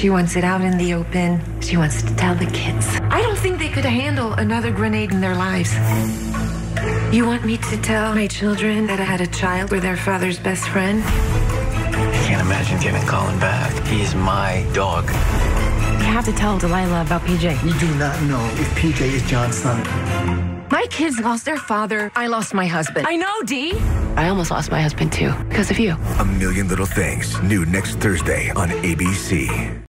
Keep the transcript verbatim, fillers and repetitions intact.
She wants it out in the open. She wants to tell the kids. I don't think they could handle another grenade in their lives. You want me to tell my children that I had a child with their father's best friend? I can't imagine giving Colin back. He's my dog. You have to tell Delilah about P J. We do not know if P J is John's son. My kids lost their father. I lost my husband. I know, Dee. I almost lost my husband, too, because of you. A Million Little Things, new next Thursday on A B C.